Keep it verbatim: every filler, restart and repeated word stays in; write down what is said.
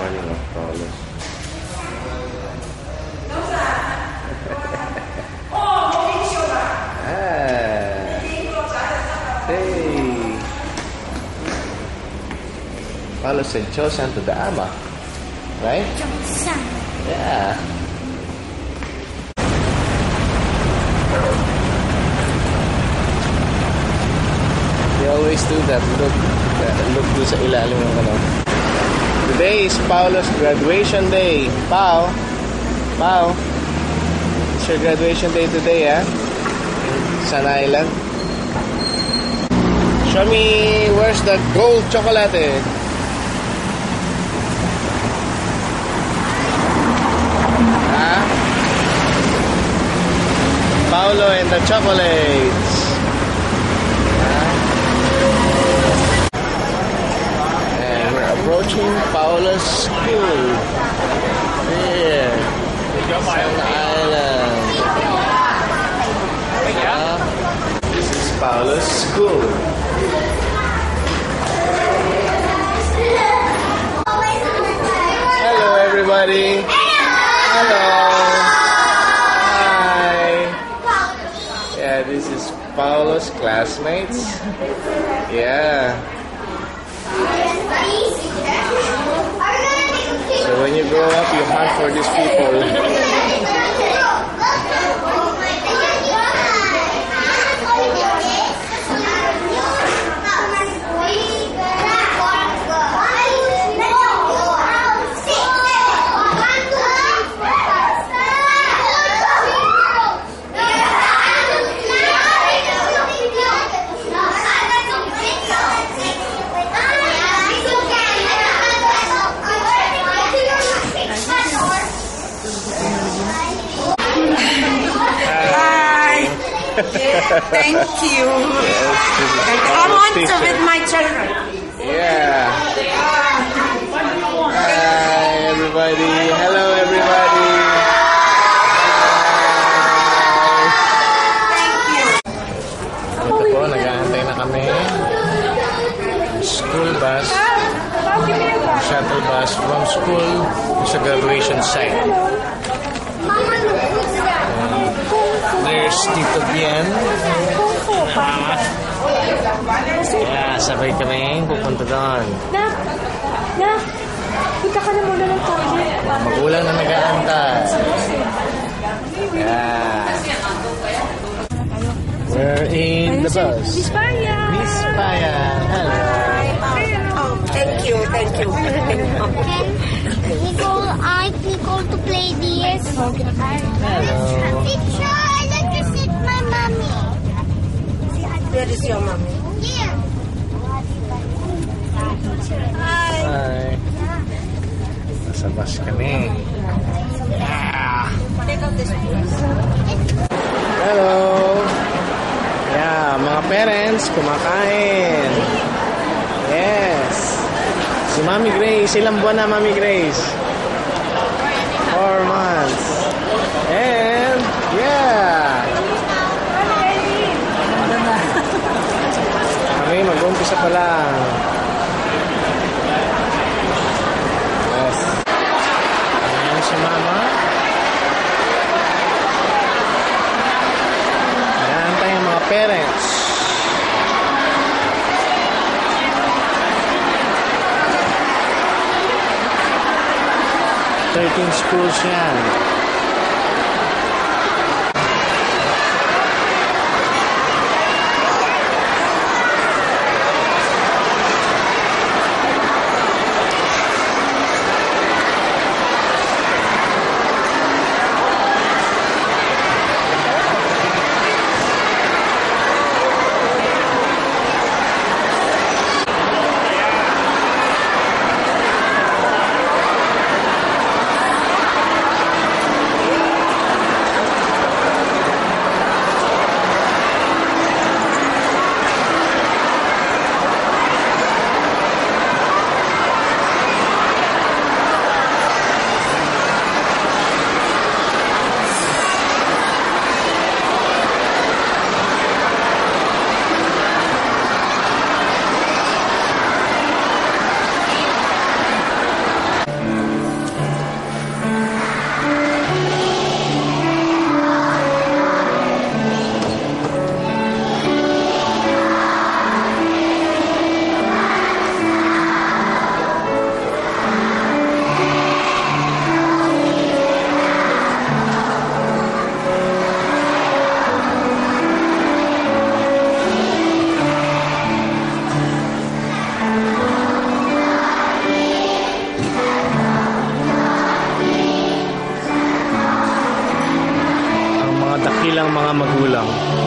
morning of Paulus. Ah, hey. Paulus said, chosen to the Ama. Right? Chosen. Yeah. They always do that. Look, uh, look do sa ilalim ng ano. Today is Paolo's graduation day. Pao, Pao, it's your graduation day today, ah? Sun Island. Show me where's the gold chocolate. Ah? Paolo and the chocolates. Approaching Paolo's school. Here, Sun Island. Uh, this is Paolo's school. Hello, everybody. Hello. Hi. Yeah, this is Paolo's classmates. Yeah. So when you grow up, you hunt for these people. Thank you. Yes, I want to with my children. Yeah. Hi, everybody. Hello, everybody. Thank you. Ito po, nag-aantay na kami. School bus. Shuttle bus from school sa graduation site. There's Tito Bien. Yeah, sabay kami pupunta doon. Na, na, punta ka na muna ng toilet. Magulang na nag-aantay. Yeah. We're in the bus. Miss Paya. Miss Paya. Hello. Oh, thank you, thank you. We go, I we go to play this. Hello. Picture. I like to sit my mommy. Where is your mommy? Here. Hi. Hi. Nasa bus kami. Yeah. Take out this place. Hello. Yeah, mga parents, kumakain. Yes. Si Mami Grace, ilang buwan na Mami Grace? Four months. And, yeah. Kami, mag-umpisa pa lang. Yes. Ayan si Mama. Ayan tayong mga parents. thirteen schools yan. bilang mga magulang.